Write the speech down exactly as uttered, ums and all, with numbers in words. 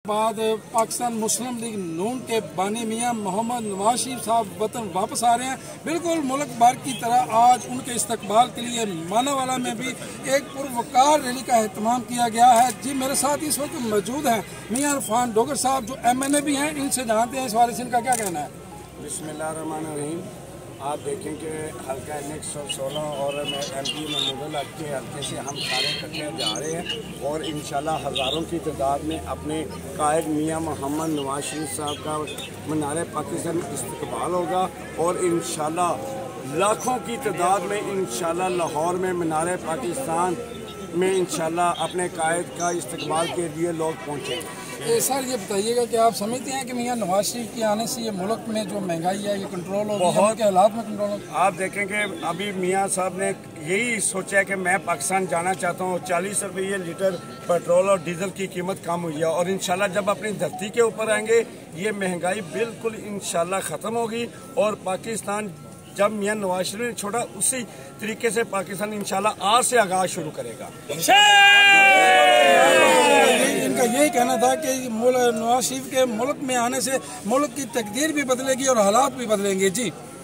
بعد پاکستان مسلم لیگ نون کے بانی میاں محمد نواز شریف صاحب وطن واپس آ رہے ہیں۔ بالکل ملک بھر کی طرح آج ان کے استقبال کے لیے ماناوالا میں بھی ایک پروقار ریلی کا اہتمام کیا گیا ہے۔ جی میرے ساتھ اس وقت موجود ہیں میاں عرفان ڈوگر صاحب جو ایم این اے بھی ہیں، ان سے جانتے ہیں اس بارے سے ان کا کیا کہنا ہے۔ بسم اللہ الرحمن الرحیم۔ آپ دیکھیں کہ حلقہ ایک سو سولہ اور میں ایم پی میں مغل کے حلقے سے ہم سارے اکٹھے جا رہے ہیں اور انشاءاللہ ہزاروں کی تعداد میں اپنے قائد میاں محمد نواز شریف صاحب کا منار پاکستان استقبال ہوگا اور انشاءاللہ لاکھوں کی تعداد میں انشاءاللہ لاہور میں منار پاکستان میں انشاءاللہ اپنے قائد کا استقبال کے لیے لوگ پہنچیں گے۔ سر یہ بتائیے گا کہ آپ سمجھتے ہیں کہ میاں نواز شریف کے آنے سے یہ ملک میں جو مہنگائی ہے یہ کنٹرول ہوگی، بہت کے حالات میں کنٹرول ہوگی؟ آپ دیکھیں کہ ابھی میاں صاحب نے یہی سوچا ہے کہ میں پاکستان جانا چاہتا ہوں، چالیس روپے لیٹر پیٹرول اور ڈیزل کی قیمت کم ہوئی ہے اور انشاءاللہ جب اپنی دھرتی کے اوپر آئیں گے یہ مہنگائی بالکل انشاءاللہ ختم ہوگی اور پاکستان جب میاں نواز شریف نے چھوڑا اسی طریقے سے پاکستان انشاءاللہ آج سے آغاز شروع کرے گا۔ ان کا یہی کہنا تھا کہ نواز شریف کے ملک میں آنے سے ملک کی تقدیر بھی بدلے گی اور حالات بھی بدلیں گے۔ جی